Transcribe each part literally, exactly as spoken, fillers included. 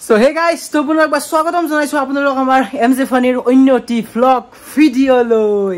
So hey guys, to puno ekbar swagotam janaisu apnalok amar M J Funny er onyo ti vlog video loi.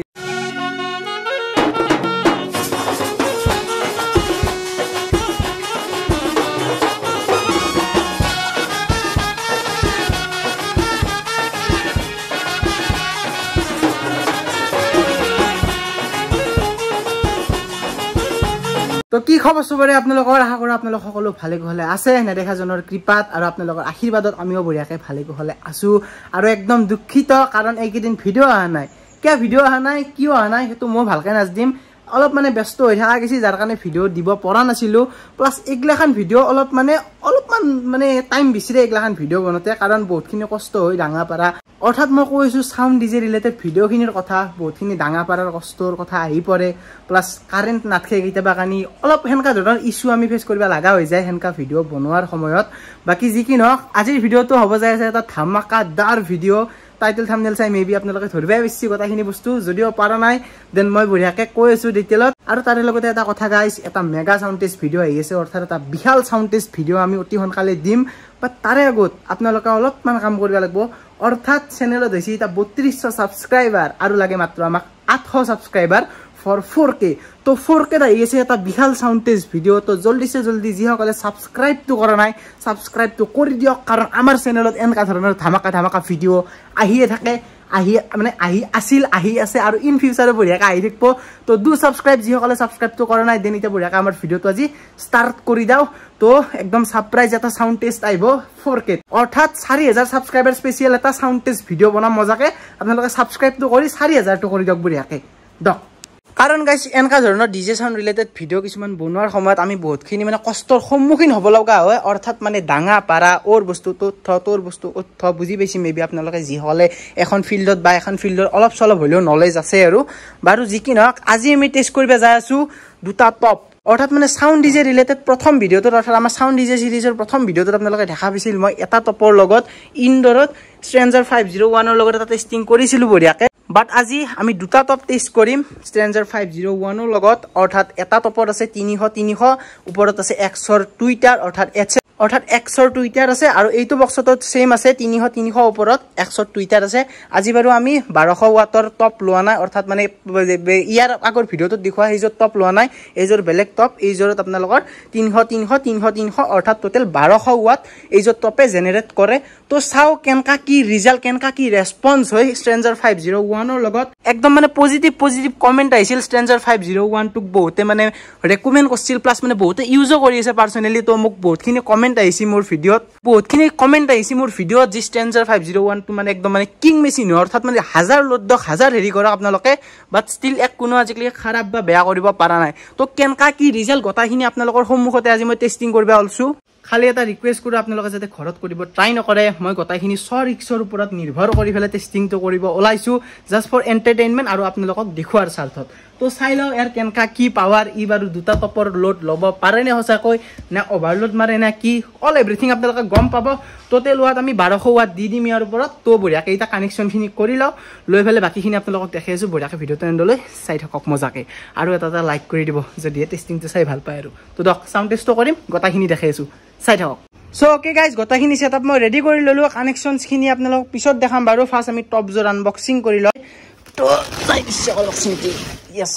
তো কি খবৰ সবৰে আপোনালোকৰ আশা কৰো আপোনালোক সকলো ভালে গহলে আছে নেদেখা জনৰ কৃপাত আৰু আপোনালোকৰ আশীৰ্বাদত আমিও বঢ়িয়াকৈ ভালে গহলে আছো আৰু একদম দুখিত কাৰণ এইকেদিন ভিডিও আহা নাই কিয় ভিডিও আহা নাই কিয় আহা নাই হেতু মই ভালকৈ নাজদিম অলপ মানে ব্যস্ত হৈ থাকা গেছি যাৰ কাৰণে ভিডিও দিব পৰা নাছিলো প্লাস এগলাখান ভিডিও অলপ মানে অলপমান মানে টাইম বিচিৰে এগলাখান ভিডিও বনতে কাৰণ বহুতখিনি কষ্ট হৈ ডাঙা পাৰা অৰ্থাৎ মই কৈছো সাউন্ড ডিজে ৰিলেটেড ভিডিওখিনিৰ কথা বহুতখিনি ডাঙা পাৰাৰ কষ্টৰ কথা আহি পৰে প্লাস কাৰেন্ট নাথকে কিতাবা কানি অলপ হেনকা ধৰণৰ ইস্যু আমি ফেস কৰিব লাগা হৈ যায় হেনকা ভিডিও বনোৱাৰ সময়ত বাকি যি কি নহক আজিৰ ভিডিওটো হ'ব যায় আছে এটা ধামাকাদাৰ ভিডিও টাইটেল থাম্বনেল চাই মেবি আপোনালোকে ধৰিবাই বেছি কথাখিনি বস্তু যদিও পাৰা নাই দেন মই বঢ়িয়াকৈ কৈ আছো ডিটেইলত আৰু তাৰে লগতে এটা কথা গাইস এটা মেগা সাউন্ড টেষ্ট ভিডিও আহি আছে অৰ্থাৎ এটা বিশাল সাউন্ড টেষ্ট ভিডিও আমি অতি সোনকালে দিম বাট তাৰে আগত আপোনালোকে অলপমান কাম কৰিব লাগিব অৰ্থাৎ চেনেলত হৈছে এটা বত্ৰিশ সাবস্ক্ৰাইবাৰ আৰু লাগে মাত্ৰ আমাক আঠশ সাবস্ক্ৰাইবাৰ for four K তো four K আহি আছে এটা বিশাল সাউন্ড টেষ্ট ভিডিও তো জলদি সে জলদি যি সকলে সাবস্ক্রাইব তো কৰা নাই সাবস্ক্রাইব তো কৰি দিয়ক কাৰণ আমাৰ চেনেলত এনেকা ধৰণৰ ধামাকা ধামাকা ভিডিও আহিয়ে থাকে আহি মানে আহি আছিল আহি আছে আৰু ইন ফিউচাৰে বঢ়িয়াকৈ আহি থাকিব তো দু সাবস্ক্রাইব যি সকলে সাবস্ক্রাইব তো কৰা নাই দেন এটা বঢ়িয়াকৈ আমাৰ ভিডিওটো আজি স্টার্ট কৰি দাও তো একদম সারপ্রাইজ এটা সাউন্ড টেষ্ট আইব four K অৰ্থাৎ চাৰি হাজাৰ সাবস্ক্রাইবাৰ স্পেশাল এটা সাউন্ড টেষ্ট ভিডিও বনাম মজাকে আপোনালোকে সাবস্ক্রাইব তো কৰি চাৰি হাজাৰ তো কৰি দিয়ক বঢ়িয়াকৈ দক কাৰণ গাইস এনেকা ধৰণৰ ডিজে সাউন্ড ৰিলেটেড ভিডিও কিছুমান বনোৱাৰ সময়ত আমি বহুতখিনি মানে কষ্টৰ সন্মুখীন হ'ব লগা হয় অৰ্থাৎ মানে ডাঙা পাৰা ওৰ বস্তুটো থ তোৰ বস্তু থ বুজি পাইছি মেবি আপোনালোকে যি হলে এখন ফিল্ডত বা এখন ফিল্ডৰ অলপ চলপ হলেও নলেজ আছে আৰু বাৰু যি কি নহক আজি আমি টেষ্ট কৰিব যাই আছো দুটা টপ অৰ্থাৎ মানে সাউন্ড ডিজে ৰিলেটেড প্ৰথম ভিডিওটো অৰ্থাৎ আমাৰ সাউন্ড ডিজে সিৰিজৰ প্ৰথম ভিডিওটো আপোনালোকে দেখা পাইছিল মই এটা টপৰ লগত ইনডৰত স্ট্ৰেঞ্জাৰ five oh one ৰ লগত এটা টেস্টিং কৰিছিলো বঢ়িয়াকৈ বাট আজি আমি দুটা টপ টেষ্ট কৰিম স্ট্ৰেঞ্জাৰ five oh one ৰ লগত অৰ্থাৎ এটা টপৰ আছে তিনিশ তিনিশ ওপৰত আছে এক্সৰ টুইটাৰ অৰ্থাৎ এচ অৰ্থাৎ এক্সৰ টুইটাৰ আছে আৰু এইটো বক্সটো সেম আছে তিনিশ তিনিশ ওপৰত এক্সৰ টুইটাৰ আছে আজি বাৰু আমি বাৰশ ওয়াটৰ টপ লোৱা নাই অৰ্থাৎ মানে ইয়াৰ আগৰ ভিডিওটো দেখুৱা এইজৰ টপ লোৱা নাই এইজৰ বেলেগ টপ এইজৰত আপোনালোকৰ তিনিশ তিনিশ তিনিশ তিনিশ অৰ্থাৎ টোটাল বাৰশ ওয়াট এইজৰ টপে জেনাৰেট কৰে তো চাও কেনকা কি ৰিজাল্ট কেনকা কি ৰেসপন্স হয় স্ট্ৰেঞ্জাৰ five oh one ৰ লগত একদম মানে পজিটিভ পজিটিভ কমেন্ট আহিছিল স্ট্ৰেঞ্জাৰ five oh one টুক বহুতে মানে ৰেকমেন্ড কৰিছিল প্লাস মানে বহুতে ইউজো কৰি আছে পাৰ্সোনালি তো মোক বহুতখিনি কমেন্ট আহিছি মোৰ ভিডিওত বহুতখিনি কমেন্ট আহিছি মোৰ ভিডিওত যি stranger five oh one two মানে একদম মানে কিং মেচিন অৰ্থাৎ মানে হাজাৰ লদ্দক হাজাৰ হেৰি কৰা আপোনালোকে বাট ষ্টিল এক কোনো আজিকালি খাৰাপ বা বেয়া কৰিব পাৰা নাই তো কেনকা কি ৰিজাল্ট গটাখিনি আপোনালোকৰ সন্মুখতে আজি মই টেস্টিং কৰিব আলছো খালি এটা ৰিকুৱেষ্ট কৰো আপোনালোকে যাতে ঘৰত কৰিব ট্ৰাই নকৰে মই গটাখিনি সৰ ৰিক্সৰ ওপৰত নিৰ্ভৰ কৰি ফেলে টেস্টিংটো কৰিব ওলাইছো জাস্ট ফৰ এন্টাৰটেইনমেন্ট আৰু আপোনালোকক দেখুৱাৰ স্বাৰ্থত তো চাই লও ইয়াৰ কেনকা কি পাৱাৰ ই বাৰু দুটা টপৰ লোড ল'ব পাৰে নে সঁচাকৈ না ওভাৰলোড মাৰে না কি অল এভৰিথিং আপোনালোকে গম পাব টোটেল ওয়াট আমি বাৰশ ওয়াট দি দিম ইয়াৰ ওপৰত তো বঢ়িয়াকৈ এটা কানেকশ্যনখিনি কৰি লও লৈ ফেলে বাকিখিনি আপোনালোকক দেখাই আছো বঢ়িয়াকৈ ভিডিওটো এণ্ডলৈ চাই থাকক মজাকৈ আৰু এটা এটা লাইক কৰি দিব যদি টেস্টিংটো চাই ভাল পায় আৰু তো দক সাউন্ড টেষ্টটো কৰিম গটাখিনি দেখাই আছো চাই থাকক সো ওকে গাইজ গটাখিনি সেটআপ মই ৰেডি কৰি ললো কানেকশ্যনখিনি আপোনালোকক পিছত দেখাম বাৰু ফাৰ্ষ্ট আমি টপ জোৰ আনবক্সিং কৰি লওঁ তো চাই দিছে আনবক্সিংটো ইয়েস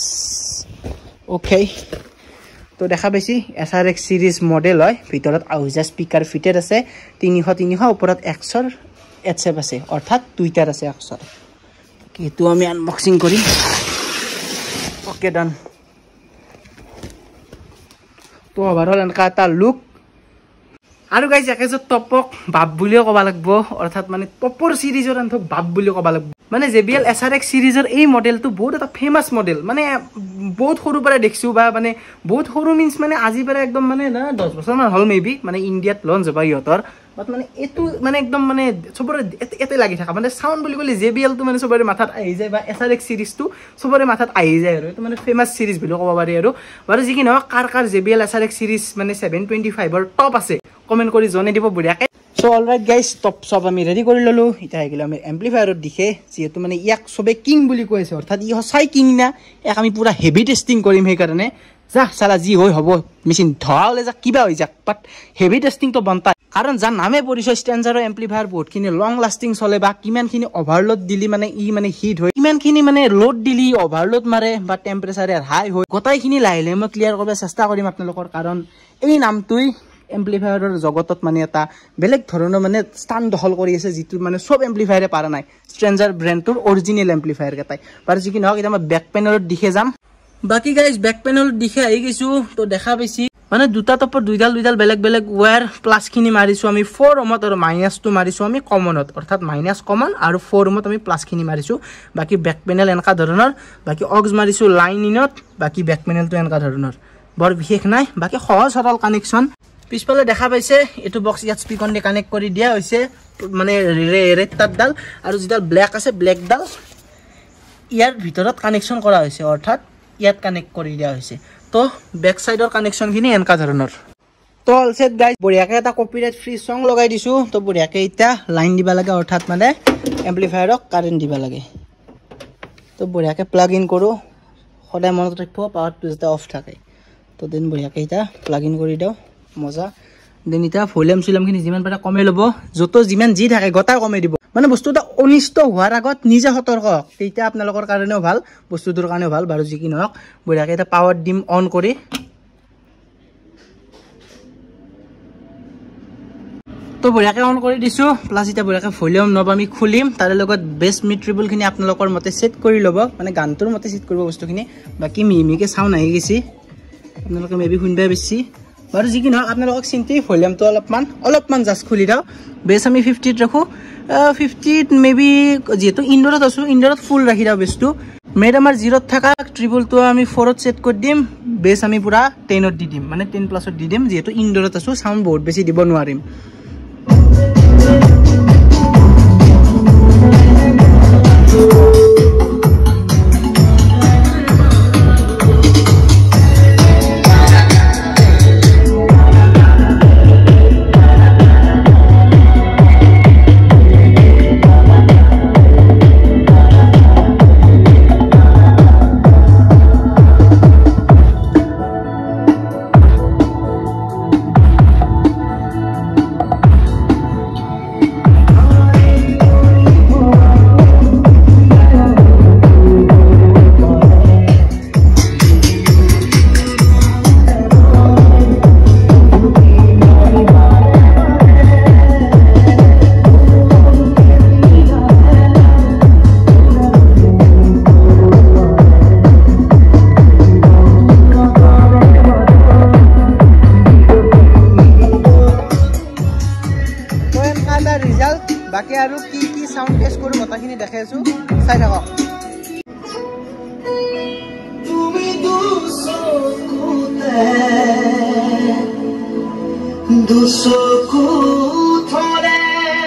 ওকে তো দেখা পাইছি S R X series model হয় ভিতৰত আউজা স্পিকাৰ ফিটেড আছে তিনিশ তিনিশ ওপৰত এক্সৰ এচএফ আছে অৰ্থাৎ টুইটাৰ আছে এক্সৰ কিটো আমি আনবক্সিং কৰিম ওকে ডান তো ওভাৰঅল এনেকা এটা লুক আৰু গাইজ একেজত টপক বাপ বুলিও ক'ব লাগিব অৰ্থাৎ মানে টপৰ সিৰিজৰ আনথক বাপ বুলি ক'ব লাগিব মানে J B L S R X সিৰিজৰ এই মডেলটো বহুত এটা ফেমাছ মডেল মানে বহুত সৰু পৰা দেখিছো বা মানে বহুত সৰু মিন্স মানে আজি পৰা একদম মানে না দহ বছৰমান হ'ল মেবি মানে ইণ্ডিয়াত লঞ্চ হ'ব ইহঁতৰ বাট মানে এইটো মানে একদম মানে চবৰে এতে লাগি থকা মানে সাউন্ড বুলি ক'লে জে বি এলটো মানে চবৰে মাথাত আহি যায় বা এছ আৰ এক্স সিৰিজটো চবৰে মাথাত আহি যায় আৰু এইটো মানে ফেমাছ সিৰিজ বুলি ক'ব পাৰি আৰু বাৰু যি কি নহওক কাৰ কাৰ J B L S R X series মানে seven twenty-five ৰ টপ আছে কমেন্ট কৰি জনাই দিব বঢ়িয়াকৈ সো অলৰাইট গাইজ টপ সব আমি ৰেডি কৰি ললো এটা আহিলে আমি এম্প্লিফায়াৰত দিখে যিহেতু মানে ইয়াক সবে কিং বুলি কৈছে অৰ্থাৎ ই সঁচাই কিং না ইয়াক আমি পুৰা হেভি টেষ্টিং কৰিম সেইকাৰণে যা চালা যি হৈ হ'ব মেচিন ধৰা হ'লে যা কিবা হৈ যাক বাট হেভি টেষ্টিংটো বন্তা কাৰণ যাৰ নামে পৰিচয় ষ্টেঞ্জাৰৰ এম্প্লিফায়াৰ বহুতখিনি লং লাষ্টিং চলে বা কিমানখিনি অভাৰলোড দিলি মানে ই মানে হিট হয় কিমানখিনি মানে লোড দিলি অভাৰলোড মাৰে বা টেম্পাৰেচাৰ হাই হয় গোটাইখিনি লাহে লাহে মই ক্লিয়াৰ কৰিব চেষ্টা কৰিম আপোনালোকৰ কাৰণ এই নামটোই এম্প্লিফায়াৰৰ জগতত মানে এটা বেলেগ ধৰণৰ মানে স্থান দখল কৰি আছে যিটো মানে সব এম্প্লিফায়াৰে পাৰা নাই ষ্ট্ৰেঞ্জাৰ ব্ৰেণ্ডটোৰ অৰিজিনেল এম্প্লিফায়াৰ কেইটাই বাৰু যি কি নহওক এতিয়া মই বেক পেনেলত দিখে যাম বাকি গাইজ বেক পেনেলত দিখে আহি গৈছো তো দেখা পাইছি মানে দুটা টপৰ দুইডাল দুইডাল বেলেগ বেলেগ ওয়্যাৰ প্লাস খিনি মাৰিছো আমি ফ'ৰ ওমত আৰু মাইনাস টু মাৰিছো আমি কমনত অৰ্থাৎ মাইনাস কমন আৰু ফ'ৰ ওমত আমি প্লাস খিনি মাৰিছো বাকি বেক পেনেল এনেকা ধৰণৰ বাকি অক্স মাৰিছো লাইন ইনত বাকি বেক পেনেলটো এনেকা ধৰণৰ বৰ বিশেষ নাই বাকি সহজ সৰল কানেকচন পিছফালে দেখা পাইছে এটো বক্স ইয়াত স্পিকার দি কানেক্ট কৰি দিয়া হৈছে মানে ৰেড তারডাল আৰু যেডাল ব্ল্যাক আছে ব্ল্যাক ডাল ইয়াৰ ভিতৰত কানেকচন কৰা হৈছে অৰ্থাৎ ইয়াত কানেক্ট কৰি দিয়া হৈছে তো ব্যাক সাইডৰ কানেকচন খিনি এনেকা ধৰণৰ তো অল সেট গাইজ বঢ়িয়াকে এটা কপিৰাইট ফ্ৰী সং লগাই দিছো তো বঢ়িয়াকে এটা লাইন দিবা লাগে অৰ্থাৎ মানে এম্প্লিফায়াৰক কারেন্ট দিবা লাগে তো বঢ়িয়াকে প্লাগ ইন কৰো সদায় মনত ৰাখিব পাৱাৰটো যেটা অফ থাকে তো দেন বঢ়িয়াকে এটা প্লাগ ইন কৰি দাও মজা দেন এটা ভলিউম সিলাম খিনি যিমান পাৰা কমে লব যত যিমান জি থাকে গটা কমে দিব মানে বস্তুটা অনিষ্ট হোৱাৰ আগত নিজে সতৰ্ক তেইটা আপোনালোকৰ কাৰণেও ভাল বস্তুটোৰ কাৰণেও ভাল বাৰু যি কি নহওক বঢ়িয়াকে এটা পাৱাৰ ডিম অন কৰি তো বঢ়িয়াকে অন কৰি দিছো প্লাস এটা বঢ়িয়াকে ভলিউম নব আমি খুলিম তাৰ লগত বেছ মিড ট্ৰিবল খিনি আপোনালোকৰ মতে সেট কৰি লব মানে গানটোৰ মতে সেট কৰিব বস্তুখিনি বাকি মিমিকে সাউন্ড আহি গেছি আপোনালোকে মেবি শুনবা বেছি বাৰু যি কি নহওক আপোনালোকক চিন্তি ভলিউমটো অলপমান অলপমান জাস্ট খুলি দাও বেছ আমি ফিফটি ত ৰাখো ফিফটি মেবি যেহেতু ইনডোৰত আছো ইনডোৰত ফুল ৰাখি দাও বেছটো মেড আমাৰ জিৰ'ত থকা ট্ৰিবলটো আমি ফ'ৰত সেট কৰি দিম বেছ আমি পুৰা টেনত দি দিম মানে টেন প্লাছত দি দিম যেহেতু ইনডোৰত আছো সাউন্ড বহুত বেছি দিব নোৱাৰিম বাকি আৰু কি কি সাউন্ড টেস্ট কৰো মতাখিনি দেখাই আছো চাই থাকক তুমি দুসকুতে দুসকুথরে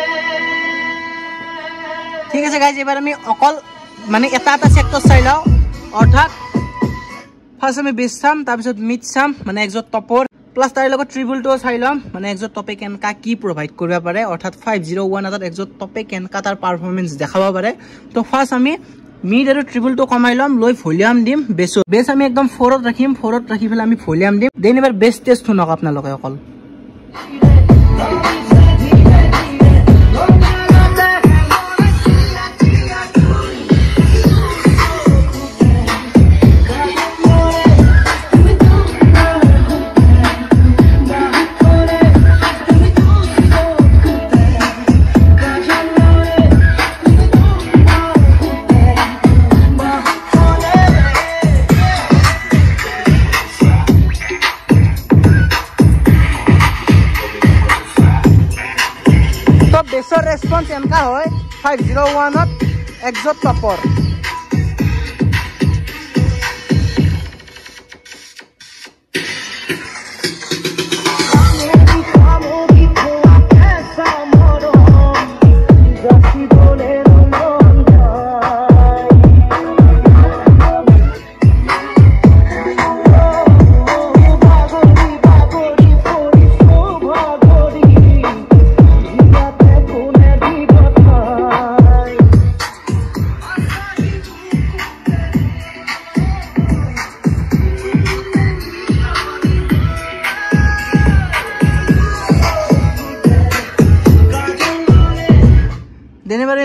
ঠিক আছে গাইজ এবাৰ আমি অকল মানে এটা এটা সেক্টৰ চাই লও অৰ্থাৎ ফাৰ্স্ট আমি বেছ চাম তাৰ পিছত মিড চাম মানে একজত টপৰ প্লাস তার লগত ট্রিবলটো চাই লম মানে একজত টপে কেনকা কি প্রোভাইড কৰিব পাৰে অৰ্থাৎ ফাইভ জিৰ' ওৱান আত একজত টপে কেনকা তাৰ পারফরমেন্স দেখাব পাৰে তো ফার্স্ট আমি মিড আৰু ট্রিবলটো কমাই লম লৈ ভলিউম দিম বেছ বেছ আমি একদম ফ'ৰত ৰাখিম ফ'ৰত ৰাখি ফেলে আমি ভলিউম দিম দেন এবাৰ বেছ টেষ্ট শুনক আপোনালোকে অকল বেছৰ ৰেসপন্স এনেকা হয় ফাইভ জিৰ' ওৱানত একজত টপৰ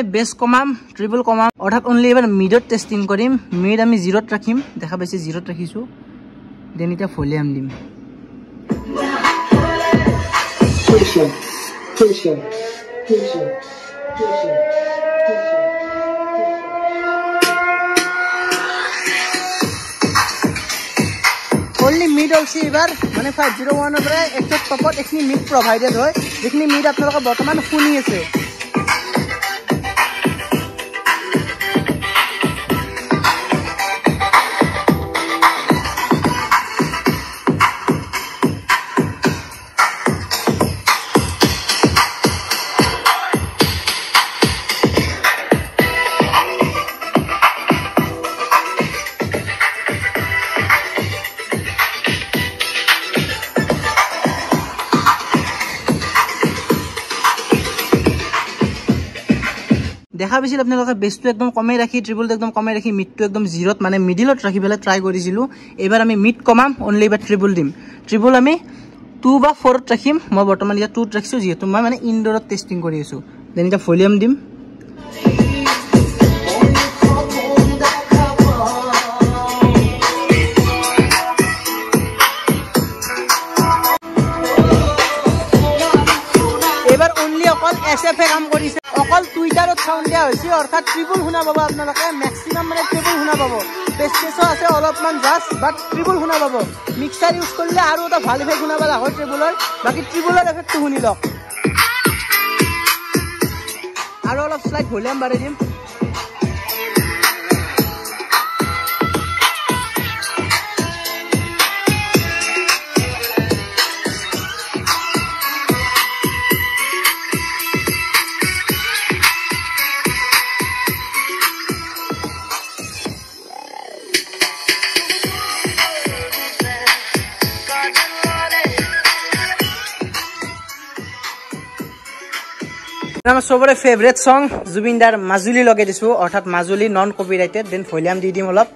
বেস কমাম ট্রিপল কমাম অর্থাৎ অনলি এবাৰ মিডত টেস্টিং কৰিম মিড আমি জিরোত ৰাখিম দেখা পাইছে জিরোত ৰাখিছো দেন এটা ভলিউম দিম Pushing, pushing, pushing, pushing, pushing. Only mid also এবাৰ মানে five oh one ৰ পৰা একদম টপত এখিনি মিড প্ৰভাইডেড হয় যেখিনি মিড আপোনালোকৰ বৰ্তমান শুনি আছে দেখা পাইছিল আপোনালোকে বেসটো একদম কমে ৰাখি ট্ৰিপলটো একদম কমে ৰাখি মিডটো একদম জিরোত মানে মিডিলত ৰাখি পেলাই ট্ৰাই কৰিছিলো এবাৰ আমি মিড কমাম অনলি এবাৰ ট্ৰিপল দিম ট্ৰিপল আমি two বা four ত ৰাখিম মই বৰ্তমান এটা two ত ৰাখিছো যেহেতু মই মানে ইনডোৰত টেস্টিং কৰি আছো দেন এটা ভলিউম দিম এবাৰ অনলি অকল এসএফ এ কাম কৰিছে অকল টুইটাৰত সাউন্ড দিয়া হৈছে অৰ্থাৎ ট্রিপল শুনা পাব আপোনালোকে ম্যাক্সিমাম মানে ট্রিপল শুনা পাব বেসটেসও আছে অলপমান জাস্ট বাট ট্রিপল শুনা পাব মিক্সার ইউজ কৰিলে আৰু এটা ভাল ইফেক্ট শুনা পালা হয় ট্রিপলৰ বাকি ট্রিপলৰ এফেক্টটো শুনি লওক আৰু অলপ স্লাইড ভলিউম বাঢ়াই দিম আমার সবরে ফেভারিট সং জুবিনদার মাজুলি লগে দিছো অর্থাৎ Majuli non copyrighted then volume দি দিম অলপ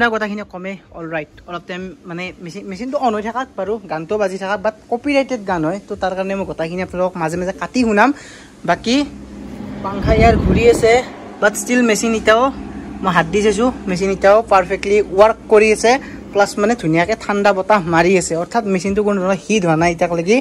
শুনা কথাখিনি কমে অল ৰাইট অলপ টাইম মানে মেচিন মেচিনটো অন হৈ থাকাত বাৰু গানটো বাজি থাকাত বাট কপিৰাইটেড গান হয় তো তাৰ কাৰণে মই কথাখিনি আপোনালোকক মাজে মাজে কাটি শুনাম বাকী পাংখা ইয়াৰ ঘূৰি আছে বাট ষ্টিল মেচিন এতিয়াও মই হাত দি চাইছোঁ মেচিন এতিয়াও পাৰফেক্টলি ৱৰ্ক কৰি আছে প্লাছ মানে ধুনীয়াকৈ ঠাণ্ডা বতাহ মাৰি আছে অৰ্থাৎ মেচিনটো কোনো ধৰণৰ হিট হোৱা নাই এতিয়ালৈকে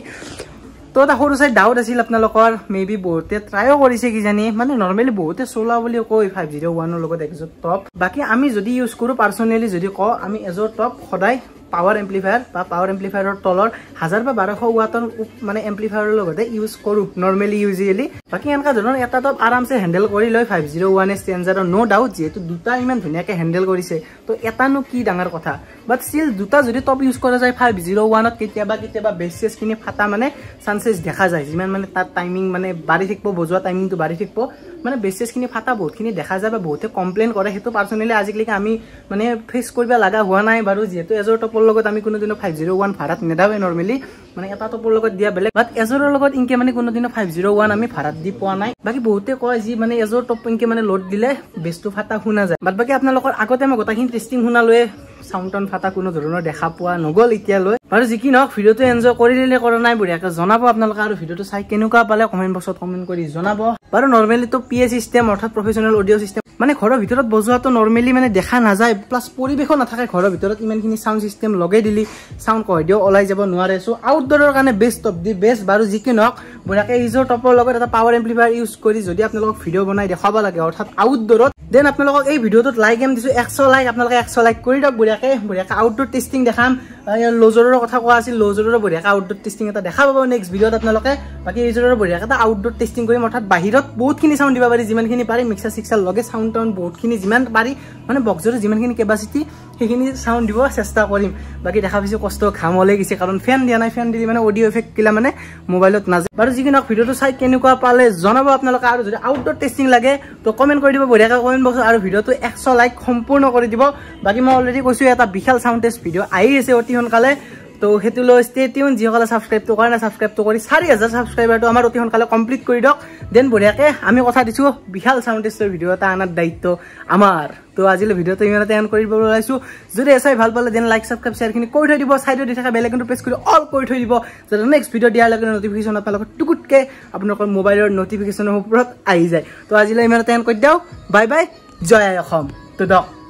তো এটা সৰু চাই ডাউট আছিল আপোনালোকৰ মে বি বহুতে ট্ৰাইও কৰিছে কিজানি মানে নৰ্মেলি বহুতে চলোৱা বুলি কয় ফাইভ জিৰ' ওৱানৰ লগত এজৰ টপ বাকী আমি যদি ইউজ কৰোঁ পাৰ্চনেলি যদি কওঁ আমি এজৰ টপ সদায় পাৱাৰ এম্প্লিফায়াৰ বা পাৱাৰ এম্প্লিফায়াৰৰ তলৰ হাজাৰ বা বাৰশ ৱাটৰ মানে এম্প্লিফায়াৰৰ লগতে ইউজ কৰোঁ নৰ্মেলি ইউজুৱেলি বাকী এনেকুৱা ধৰণৰ এটা টপ আৰামছে হেণ্ডেল কৰি লয় ফাইভ জিৰ' ওৱান এছ ষ্টেঞ্জাৰৰ ন' ডাউট যিহেতু দুটা ইমান ধুনীয়াকৈ হেণ্ডেল কৰিছে তো এটানো কি ডাঙৰ কথা বাট ষ্টিল দুটা যদি টপ ইউজ কৰা যায় ফাইভ জিৰ' ওৱানত কেতিয়াবা কেতিয়াবা বেছ চেছখিনি ফাটা মানে চান্সেছ দেখা যায় যিমান মানে তাত টাইমিং মানে বাঢ়ি থাকিব বজোৱা টাইমিংটো বাঢ়ি থাকিব মানে বেছ চেছখিনি ফাটা বহুতখিনি দেখা যায় বা বহুতে কমপ্লেইন কৰে সেইটো পাৰ্চনেলি আজিলৈকে আমি মানে ফেচ কৰিব লগা হোৱা নাই বাৰু যিহেতু এজৰ টপৰ লগত আমি কোনোদিনো ফাইভ জিৰ' ওৱান ভাড়াত নেদাওঁৱে নৰ্মেলি মানে এটা টপৰ লগত দিয়া বেলেগ বাট এজৰৰ লগত ইনকে মানে কোনোদিনো ফাইভ জিৰ' ওৱান আমি ভাড়াত দি পোৱা নাই বাকী বহুতে কয় যি মানে এজৰ টপ ইনকে মানে লোড দিলে বেছটো ফাটা শুনা যায় বাট বাকী আপোনালোকৰ আগতে মই গোটেইখিনি টেষ্টিং শুনালৈয়ে চাউণ্ড টাউন ফাটা কোনো ধৰণৰ দেখা পোৱা নগ'ল এতিয়ালৈ বাৰু যি কি নহওক ভিডিঅ'টো এনজয় কৰি দিলে কৰা নাই বঢ়িয়াকৈ জনাব আপোনালোকে আৰু ভিডিঅ'টো চাই কেনেকুৱা পালে কমেণ্ট বক্সত কমেণ্ট কৰি জনাব বাৰু নৰ্মেলিটো পি এ চিষ্টেম অৰ্থাৎ প্ৰফেচনেল অডিঅ' চিষ্টেম মানে ঘৰৰ ভিতৰত বজোৱাটো নৰ্মেলি মানে দেখা নাযায় প্লাছ পৰিৱেশো নাথাকে ঘৰৰ ভিতৰত ইমানখিনি চাউণ্ড চিষ্টেম লগাই দিলি চাউণ্ড কহদিও ওলাই যাব নোৱাৰে চ' আউটডোৰৰ কাৰণে বেষ্ট টপ দি বেষ্ট বাৰু যি কি নহওক বঢ়িয়াকৈ ইজৰ টপৰ লগত এটা পাৱাৰ এম্প্লিফায়াৰ ইউজ কৰি যদি আপোনালোকক ভিডিঅ' বনাই দেখাব লাগে অৰ্থাৎ আউটডোৰত দেন আপোনালোকক এই ভিডিঅ'টোত লাইক এম দিছোঁ একশ লাইক আপোনালোকে একশ লাইক কৰি দিয়ক বঢ়িয়াকৈ বঢ়িয়াকৈ আউটডোৰ টেষ্টিং দেখাম লজৰৰ কথা কোৱা আছিল লজৰৰ বঢ়িয়াকৈ আউটডোৰ টেষ্টিং এটা দেখা পাব নেক্সট ভিডিঅ'ত আপোনালোকে বাকী এইজৰৰ বঢ়িয়াকৈ এটা আউটডোৰ টেষ্টিং কৰিম অৰ্থাৎ বাহিৰত বহুতখিনি চাউণ্ড দিব পাৰি যিমানখিনি পাৰি মিক্সাৰ চিক্সাৰ লগে চাউণ্ড টাউন বহুতখিনি যিমান পাৰি মানে বক্সৰ যিমানখিনি কেপাচিটি সেইখিনি চাউণ্ড দিব চেষ্টা কৰিম বাকী দেখা পাইছোঁ কষ্ট ঘাম ওলাই গৈছে কাৰণ ফেন দিয়া নাই ফেন দিলে মানে অডিঅ' এফেক্ট কিলা মানে মোবাইলত নাযায় বাৰু যি কি নহওক ভিডিঅ'টো চাই কেনেকুৱা পালে জনাব আপোনালোকে আৰু যদি আউটডোৰ টেষ্টিং লাগে তো কমেণ্ট কৰি দিব বঢ়িয়াকৈ কমেণ্ট বক্সত আৰু ভিডিঅ'টো একশ লাইক সম্পূৰ্ণ কৰি দিব বাকী মই অলৰেডি কৈছোঁ এটা বিশাল চাউণ্ড টেষ্ট ভিডিঅ' আহি আছে অতি সোনকালে তো সেইটো লৈ ষ্টে টিউন যিসকলে ছাবস্ক্ৰাইবটো কৰে না ছাবস্ক্ৰাইবটো কৰি চাৰি হাজাৰ ছাবস্ক্ৰাইবাৰটো আমাৰ অতি সোনকালে কমপ্লিট কৰি দিয়ক দেন বঢ়িয়াকৈ আমি কথা দিছোঁ বিশাল চাউণ্ড টেষ্টৰ ভিডিঅ' এটা অনাৰ দায়িত্ব আমাৰ তো আজিলৈ ভিডিঅ'টো ইমানতে এণ্ড কৰিব ওলাইছোঁ যদি এচাই ভাল পালে দেন লাইক ছাবস্ক্ৰাইব শ্বেয়াৰখিনি কৰি থৈ দিব ছাইডত দি থকা বেল আইকনটো প্ৰেছ কৰি অল কৰি থৈ দিব যাতে নেক্সট ভিডিঅ' দিয়াৰ লগে নটিফিকেশ্যন আপোনালোকৰ টুকুটকৈ আপোনালোকৰ মোবাইলৰ নটিফিকেশ্যনৰ ওপৰত আহি যায় তো আজিলৈ ইমানতে এণ্ড কৰি দিওঁ বাই বাই জয় আই অসম তো দক